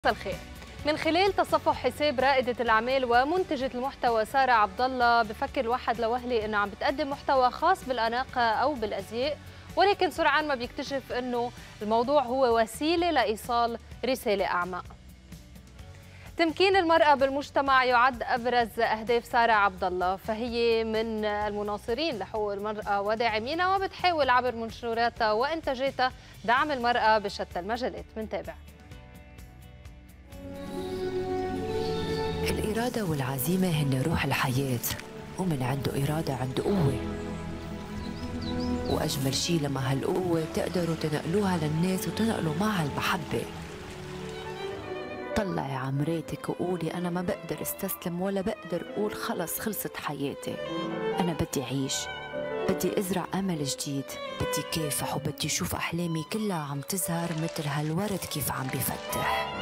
مساء الخير. من خلال تصفح حساب رائدة الأعمال ومنتجة المحتوى سارة عبد الله، بفكر الواحد لوهلي إنه عم بتقدم محتوى خاص بالأناقة أو بالأزياء، ولكن سرعان ما بيكتشف إنه الموضوع هو وسيلة لإيصال رسالة أعمق. تمكين المرأة بالمجتمع يعد أبرز أهداف سارة عبد الله، فهي من المناصرين لحقوق المرأة وداعمينها، وبتحاول عبر منشوراتها وإنتاجاتها دعم المرأة بشتى المجالات. منتابع. الإرادة والعزيمة هن روح الحياة، ومن عنده إرادة عنده قوة، وأجمل شي لما هالقوة تقدروا تنقلوها للناس وتنقلوا معها المحبة. طلعي عمراتك وقولي أنا ما بقدر استسلم ولا بقدر أقول خلص خلصت حياتي. أنا بدي أعيش، بدي أزرع أمل جديد، بدي كافح وبدي أشوف أحلامي كلها عم تزهر مثل هالورد كيف عم بفتح.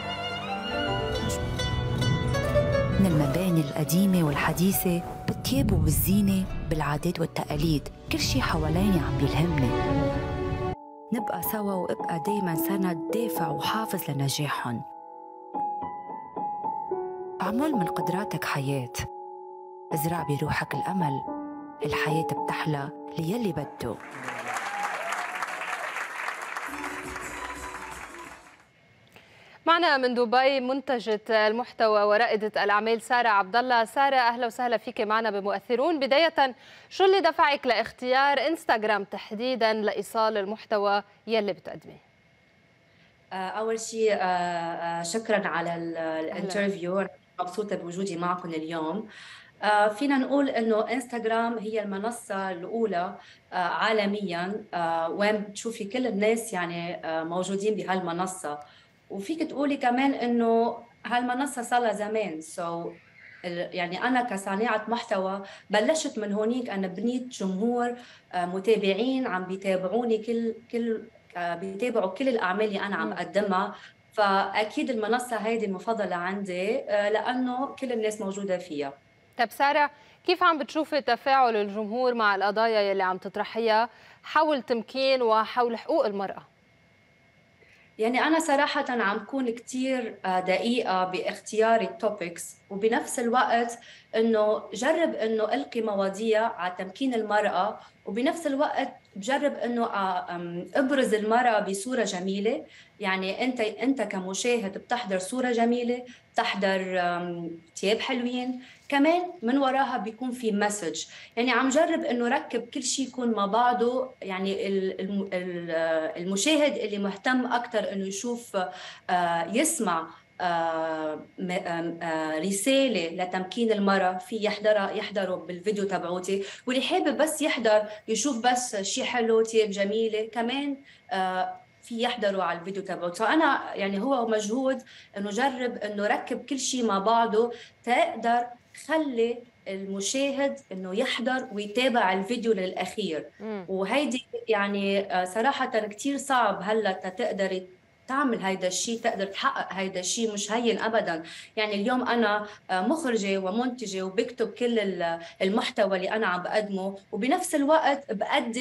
من المباني القديمة والحديثة، بالثياب وبالزينة، بالعادات والتقاليد، كل شي حواليني عم يلهمني. نبقى سوا وابقى دايما سند دافع وحافز لنجاحهم. اعمل من قدراتك حياة، ازرع بروحك الأمل، الحياة بتحلى ليلي بده. معنا من دبي منتجة المحتوى ورائدة الأعمال سارة عبد الله. سارة، أهلا وسهلا فيك معنا بمؤثرون. بداية، شو اللي دفعك لاختيار انستغرام تحديدا لإيصال المحتوى يلي بتقدميه؟ أول شيء شكرا على الانترفيو، مبسوطة بوجودي معكم اليوم. فينا نقول إنه انستغرام هي المنصة الأولى عالميا وين بتشوفي كل الناس يعني موجودين بهالمنصة، وفيك تقولي كمان إنه هالمنصة صار لها زمان. يعني أنا كصانعة محتوى بلشت من هونيك، أنا بنيت جمهور متابعين عم بيتابعوني بيتابعوا كل الأعمال اللي أنا عم أقدمها. فأكيد المنصة هيدي المفضلة عندي لأنه كل الناس موجودة فيها. طب سارة، كيف عم بتشوفي تفاعل الجمهور مع القضايا يلي عم تطرحيها حول تمكين وحول حقوق المرأة؟ يعني أنا صراحة عم كون كتير دقيقة باختيار التوبكس، وبنفس الوقت إنه جرب إنه ألقي مواضيع على تمكين المرأة، وبنفس الوقت بجرب إنه أبرز المرأة بصورة جميلة. يعني أنت كمشاهد بتحضر صورة جميلة، بتحضر ثياب حلوين، كمان من وراها بيكون في مسج. يعني عم جرب إنه ركب كل شيء يكون مع بعضه. يعني المشاهد اللي مهتم أكثر إنه يشوف يسمع رسالة لتمكين المرأة، في يحضروا بالفيديو تبعوتي، واللي حابب بس يحضر يشوف بس شيء حلو تياب جميلة كمان في يحضروا على الفيديو تبعوتي. فأنا يعني هو مجهود إنه جرب إنه ركب كل شيء مع بعضه تقدر خلي المشاهد انه يحضر ويتابع الفيديو للاخير. وهيدي يعني صراحه كثير صعب هلا تقدري تعمل هيدا الشيء، تقدر تحقق هيدا الشيء، مش هين ابدا. يعني اليوم انا مخرجه ومنتجه وبكتب كل المحتوى اللي انا عم بقدمه، وبنفس الوقت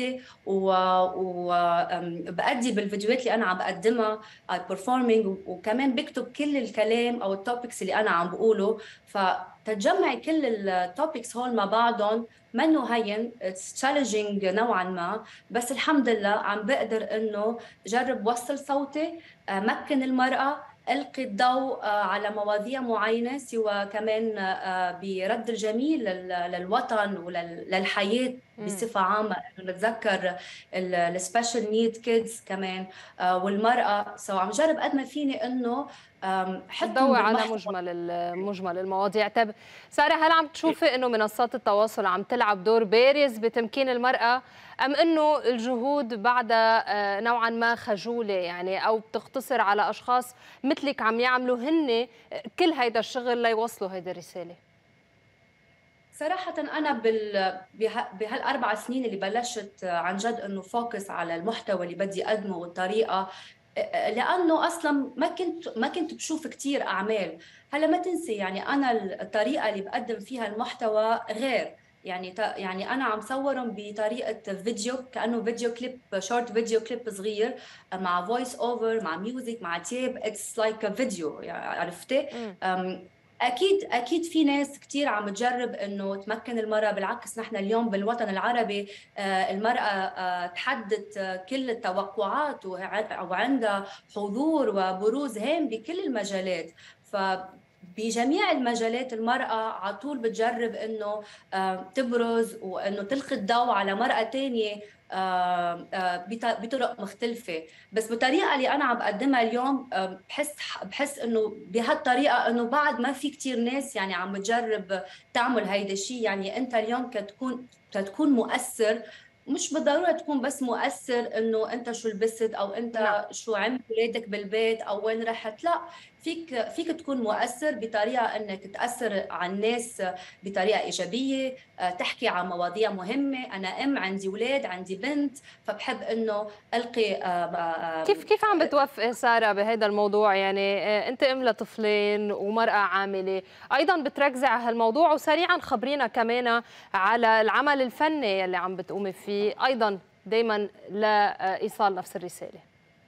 بأدي بالفيديوهات اللي انا عم بقدمها performing، وكمان بكتب كل الكلام او التوبكس اللي انا عم بقوله. فتجمعي كل التوبكس هول مع بعضهم منه هين، تشالنجينج نوعا ما، بس الحمد لله عم بقدر انه جرب وصل صوتي، مكن المرأة، ألقي الضوء على مواضيع معينة، سوى كمان برد الجميل للوطن وللحياة بصفة عامة، إنه نتذكر السبيشال نيد كيدز كمان والمرأة. عم جرب قد ما فيني إنه حطهم على مجمل المواضيع. طب سارة، هل عم تشوفي إنه منصات التواصل عم تلعب دور بارز بتمكين المرأة، أم إنه الجهود بعدها نوعا ما خجولة يعني، أو بتقتصر على أشخاص مثلك عم يعملوا هن كل هيدا الشغل ليوصلوا هيدا الرسالة؟ صراحة أنا بهال4 سنين اللي بلشت عن جد إنه فوكس على المحتوى اللي بدي أقدمه والطريقة، لأنه أصلا ما كنت بشوف كتير أعمال. هلا ما تنسي يعني أنا الطريقة اللي بقدم فيها المحتوى غير، يعني انا عم صورهم بطريقه فيديو، كانه فيديو كليب، شورت فيديو كليب صغير، مع فويس اوفر، مع ميوزك، مع تيب، اتس لايك فيديو، يعني عرفتي؟ اكيد في ناس كثير عم تجرب انه تمكن المراه. بالعكس نحن اليوم بالوطن العربي المراه تحدت كل التوقعات وعندها حضور وبروز هام بكل المجالات. بجميع المجالات المرأة على طول بتجرب إنه تبرز وإنه تلقي الضوء على مرأة تانية بطرق مختلفة. بس بالطريقة اللي أنا عم بقدمها اليوم بحس إنه بهالطريقة إنه بعد ما في كتير ناس يعني عم بتجرب تعمل هيدا الشيء. يعني أنت اليوم كتكون مؤثر، مش بالضرورة تكون بس مؤثر إنه أنت شو لبست أو نعم. أنت شو عملت ولادك بالبيت أو وين رحت، لا، فيك تكون مؤثر بطريقة انك تأثر على الناس بطريقة إيجابية، تحكي عن مواضيع مهمة. أنا عندي أولاد، عندي بنت، فبحب إنه ألقي كيف عم بتوفقي سارة بهذا الموضوع؟ يعني أنت لطفلين ومرأة عاملة، أيضا بتركزي على هالموضوع، وسريعا خبرينا كمان على العمل الفني اللي عم بتقومي فيه أيضا دايما لإيصال نفس الرسالة.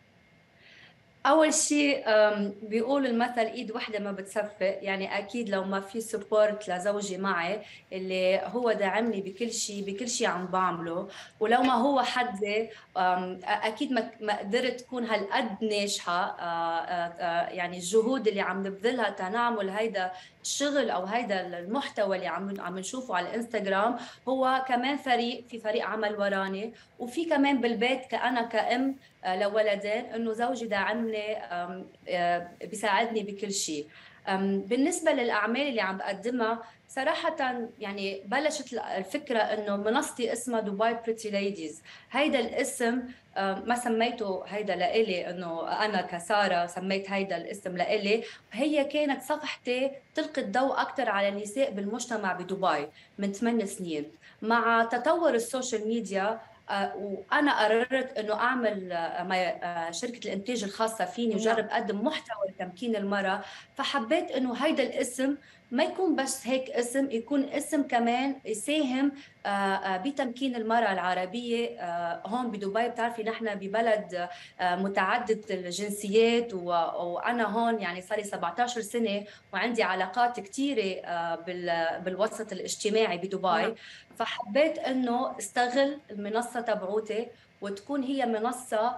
أول شيء بيقول المثل إيد واحدة ما بتصفق. يعني أكيد لو ما في سبورت لزوجي معي اللي هو داعمني بكل شيء عم بعمله، ولو ما هو حدي أكيد ما قدرت تكون هالقد ناجحة. يعني الجهود اللي عم نبذلها تنعمل هيدا الشغل أو هيدا المحتوى اللي عم نشوفه على الإنستغرام، هو كمان في فريق عمل وراني، وفي كمان بالبيت كأنا كأم لولدين، انه زوجي داعمني بيساعدني بكل شيء. بالنسبة للأعمال اللي عم بقدمها صراحة، يعني بلشت الفكرة إنه منصتي اسمها دبي بريتي ليديز. هيدا الاسم ما سميته هيدا لإلي، إنه أنا كسارة سميت هيدا الاسم لإلي. هي كانت صفحتي تلقي الضوء أكثر على النساء بالمجتمع بدبي من 8 سنين. مع تطور السوشيال ميديا وانا قررت انه اعمل شركه الانتاج الخاصه فيني وجرب اقدم محتوى لتمكين المراه. فحبيت انه هيدا الاسم ما يكون بس هيك اسم، يكون اسم كمان يساهم بتمكين المراه العربيه هون بدبي. بتعرفي نحن ببلد متعدد الجنسيات، وانا هون يعني صار لي 17 سنه وعندي علاقات كثيره بالوسط الاجتماعي بدبي. فحبيت انه استغل المنصه تبعوتي وتكون هي منصه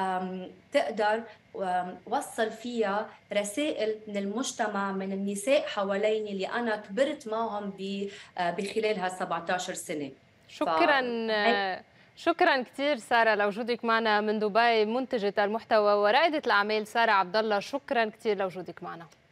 تقدر وصل فيها رسائل من المجتمع، من النساء حواليني اللي انا كبرت معهم بخلال هال 17 سنه. شكرا كثير سارة لوجودك معنا من دبي، منتجة المحتوى ورائدة الأعمال سارة عبد الله. شكرا كثير لوجودك معنا.